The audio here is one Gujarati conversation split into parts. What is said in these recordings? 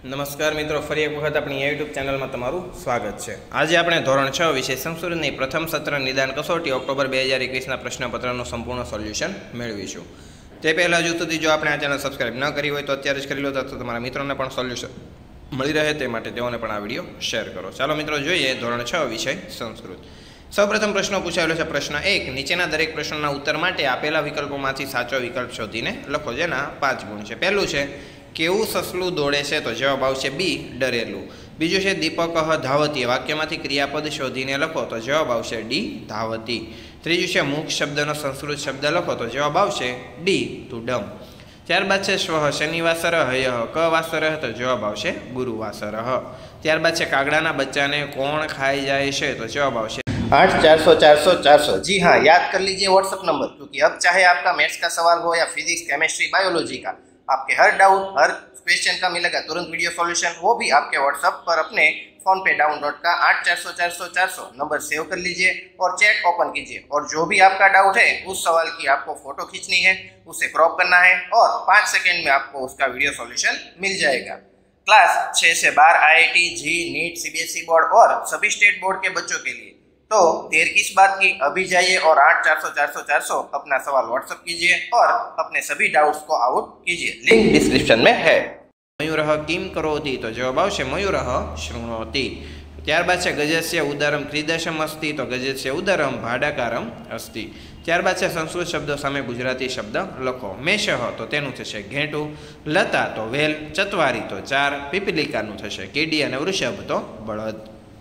નમસ્કાર મિત્રો, ફરી એક વખત આપણી યુટ્યુબ ચેનલમાં તમારું સ્વાગત છે। આજે આપણે ધોરણ 6 વિષય સંસ્કૃતની પ્રથમ સત્ર નિદાન કસોટી ઓક્ટોબર 2021ના પ્રશ્નપત્રનું સંપૂર્ણ સોલ્યુશન મેળવીશું। તે પહેલાં હજુ સુધી જો આપણે આ ચેનલ સબસ્ક્રાઇબ ન કરી હોય તો અત્યારે જ કરી લો, તો તમારા મિત્રોને પણ સોલ્યુશન મળી રહે તે માટે તેઓને પણ આ વિડીયો શેર કરો। ચાલો મિત્રો જોઈએ ધોરણ 6 વિષય સંસ્કૃત। સૌપ્રથમ પ્રશ્ન પૂછાયેલો છે। પ્રશ્ન 1, નીચેના દરેક પ્રશ્નના ઉત્તર માટે આપેલા વિકલ્પોમાંથી સાચો વિકલ્પ શોધીને લખો, જેના 5 ગુણ છે। પહેલું છે કેવું સસલું દોડે છે, તો જવાબ આવશે બી ડરેલું। બીજું છે દીપક ધાવતી, વાક્યમાંથી ક્રિયાપદ શોધીને લખો, તો જવાબ આવશે ડી ધાવતી। ત્રીજું છે મુખ શબ્દનો સંસ્કૃત શબ્દ લખો, તો જવાબ આવશે ડી ટુડમ। ત્યારબાદ છે સ્વ શનિવાસર હય કવાસર, તો જવાબ આવશે ગુરુવાસર। ત્યારબાદ છે કાગડાના બચ્ચાને કોણ ખાઈ જાય છે, તો જવાબ આવશે 8 400 400 400। जी हाँ, याद कर लीजिए व्हाट्सएप नंबर, क्योंकि अब चाहे आपका मैथ्स का सवाल हो या फिजिक्स, केमिस्ट्री, बायोलॉजी का, आपके हर डाउट, हर क्वेश्चन का मिलेगा तुरंत वीडियो सॉल्यूशन, वो भी आपके व्हाट्सएप पर अपने फोन पे डाउनलोड का 8 400 400 400 नंबर सेव कर लीजिए और चैट ओपन कीजिए। और जो भी आपका डाउट है उस सवाल की आपको फोटो खींचनी है, उसे क्रॉप करना है और 5 सेकेंड में आपको उसका वीडियो सॉल्यूशन मिल जाएगा। क्लास 6 से 12 IIT, JEE, NEET, CBSE board और सभी स्टेट बोर्ड के बच्चों के लिए। तो देर किस बात की, अभी जाइए और 8 400 400 400 अपना सवाल व्हाट्सएप कीजिए और अपने सभी डाउट्स को आउट कीजिए। लिंक डिस्क्रिप्शन में है। मयूरः किं करोति, तो जवाब आवशे मयूरः शृणोति। ત્યારબાદ છે ગજસ્ય ઉદરમ ક્રીદશમ અસ્તિ, તો ગજસ્ય ઉદરમ ભાડાકારમ અસ્તિ। ત્યારબાદ છે સંસ્કૃત શબ્દો સામે ગુજરાતી શબ્દ લખો। મેષઃ તો તેનું થશે ઘેટું, લતા તો વેલ, ચત્વારી તો 4, પીપલિકાનું થશે કીડી અને વૃષભ તો બળદ।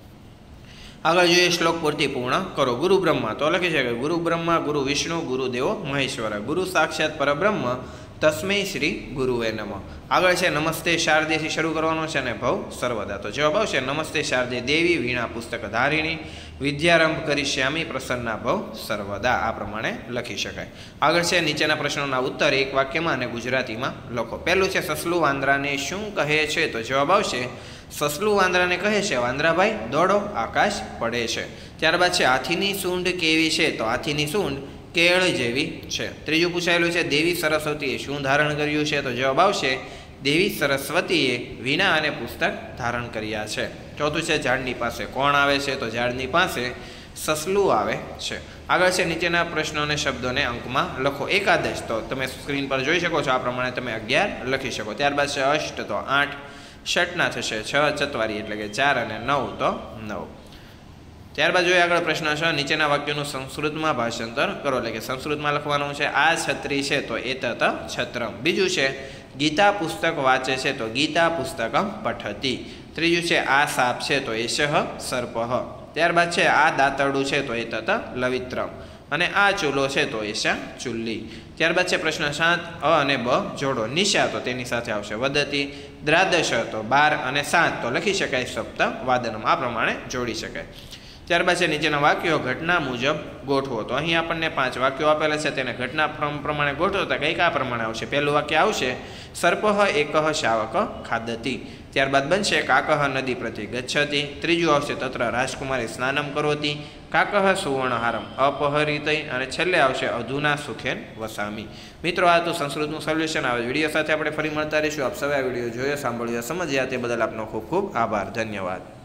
આગળ જોઈએ શ્લોક પૂર્તિ પૂર્ણ કરો। ગુરુ બ્રહ્મા તો લખી શકે ગુરુ બ્રહ્મા, ગુરુ વિષ્ણુ, ગુરુદેવો મહેશ્વર, ગુરુ સાક્ષાત પરબ્રહ્મ તસ્મૈ શ્રી ગુરુવે નમઃ। આગળ છે નમસ્તે શારદેથી શરૂ કરવાનો છે અને ભવ સર્વદા, તો જવાબ આવશે નમસ્તે શારદે દેવી વીણા પુસ્તક ધારિણી વિદ્યારંભ કરીશ્યામી પ્રસન્ના ભવ સર્વદા, આ પ્રમાણે લખી શકાય। આગળ છે નીચેના પ્રશ્નોના ઉત્તર એક વાક્યમાં અને ગુજરાતીમાં લખો। પહેલું છે સસલું વાંદરાને શું કહે છે, તો જવાબ આવશે સસલું વાંદરાને કહે છે વાંદરાભાઈ દોડો આકાશ પડે છે। ત્યારબાદ છે હાથીની સૂંઢ કેવી છે, તો હાથીની સૂંઢ કેળ જેવી છે। ત્રીજું પૂછાયેલું છે દેવી સરસ્વતીએ શું ધારણ કર્યું છે, તો જવાબ આવશે દેવી સરસ્વતીએ વીણા અને પુસ્તક ધારણ કર્યા છે। ચોથું છે ઝાડની પાસે કોણ આવે છે, તો ઝાડની પાસે સસલું આવે છે। આગળ છે નીચેના પ્રશ્નોને શબ્દોને અંકમાં લખો। એકાદશ તો તમે સ્ક્રીન પર જોઈ શકો છો, આ પ્રમાણે તમે 11 લખી શકો। ત્યારબાદ છે અષ્ટ તો 8, ષટના થશે 6, ચત્વારી એટલે કે 4 અને 9 તો 9। ત્યારબાદ જોઈએ આગળ પ્રશ્ન છે નીચેના વાક્યોનું સંસ્કૃતમાં ભાષાંતર કરો, એટલે કે સંસ્કૃતમાં લખવાનું છે આ છત્રી છે તો એતત છત્રમ। બીજું છે ગીતા પુસ્તક વાંચે છે, તો ગીતા પુસ્તકમ પઠતી। ત્રીજું છે આ સાપ છે તો એષઃ સર્પઃ। ત્યારબાદ છે આ દાંતરડું છે તો એતત લવિત્રમ, અને આ ચૂલો છે તો એષા ચુલ્લી। ત્યારબાદ છે પ્રશ્ન 7, અ અને બ જોડો। નિશા તો તેની સાથે આવશે વદતી, દ્રાદશ તો 12 અને 7 તો લખી શકાય સપ્ત વાદનમ, આ પ્રમાણે જોડી શકાય। ત્યારબાદ છે નીચેના વાક્યો ઘટના મુજબ ગોઠવો, તો અહીં આપણને 5 વાક્યો આપેલા છે, તેને ઘટના પ્રમાણે ગોઠવતા કંઈક આ પ્રમાણે આવશે। પહેલું વાક્ય આવશે સર્પઃ એકઃ શાવક ખાદતી। ત્યારબાદ બનશે કાકઃ નદી પ્રતિ ગચ્છતિ। ત્રીજું આવશે તત્ર રાજકુમારી સ્નાનમ કરોતિ, કાકઃ સુવર્ણહારમ અપહરિતૈ, અને છેલ્લે આવશે અધુના સુખેન વસામી। મિત્રો આ તો સંસ્કૃતનું સોલ્યુશન। આવે વિડીયો સાથે આપણે ફરી મળતા રહીશું। આપ સૌએ આ વિડીયો જોયો, સાંભળ્યો, સમજ્યા તે બદલ આપનો ખૂબ ખૂબ આભાર, ધન્યવાદ।